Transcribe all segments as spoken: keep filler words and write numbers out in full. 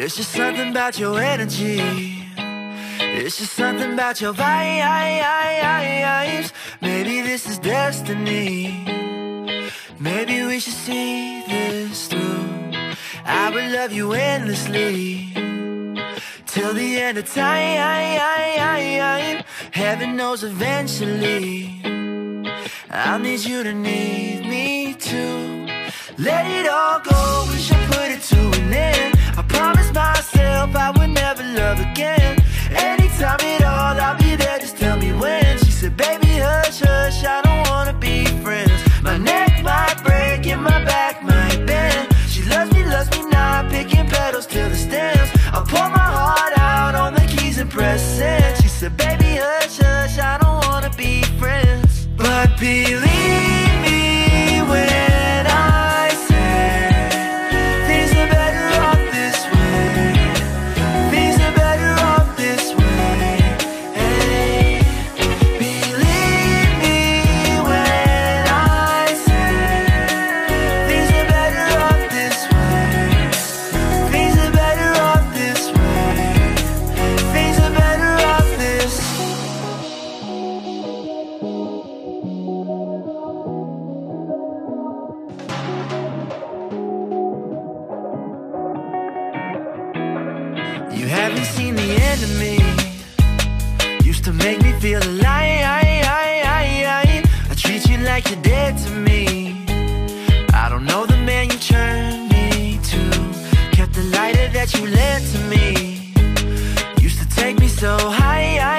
It's just something about your energy. It's just something about your vibes. Maybe this is destiny. Maybe we should see this through. I would love you endlessly till the end of time. Heaven knows eventually I'll need you to need me too. Let it all go, we should put it to an end. I promised myself I would never love again. Anytime at all, I'll be there, just tell me when. She said, baby, hush, hush, I don't wanna be friends. My neck might break and my back might bend. She loves me, loves me not, picking petals till the stems. I'll pour my heart out on the keys and press send. She said, baby, hush, hush, I don't wanna be friends. But believe me when I say things are better off this way. Things are better off this way. Hey, believe me when I say things are better off this way. Things are better off this way. Things are better off this. You haven't seen the end of me. Used to make me feel alive. I treat you like you're dead to me. I don't know the man you turned me to. Kept the lighter that you lent to me. Used to take me so high.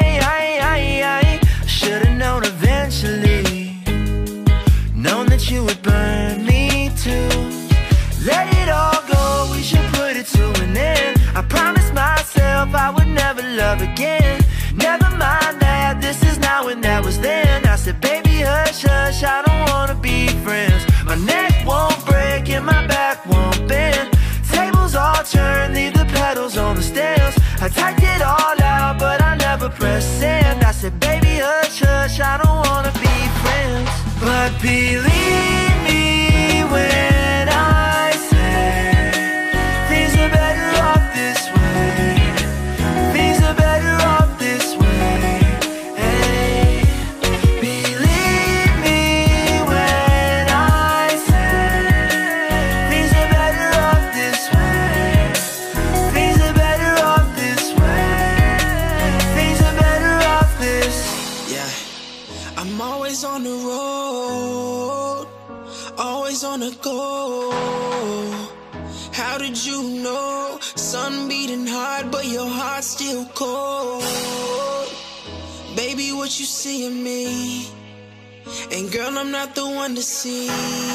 Should've known eventually. Known that you would burn me too. Let it all go, we should put it to an end. I promised myself I would never love again. Never mind that, this is now and that was then. I said, baby, hush, hush, I don't wanna be friends. My neck won't break and my back won't bend. Tables all turn, leave the petals on the stems. I typed it all out, but I never pressed send. I said, baby, hush, hush, I don't wanna be friends. But believe me when I say things are better off this way. Things are better off this way. Hey, believe me when I say things are better off this way. Things are better off this way. Things are better off this. Yeah, I'm always on the road, always on the go. How did you know? Sun beating hard, but your heart's still cold. Baby, what you see in me? And girl, I'm not the one to see.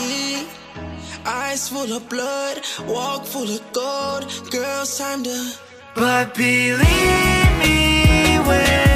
Eyes full of blood, walk full of gold. Girl, it's time to. But believe me when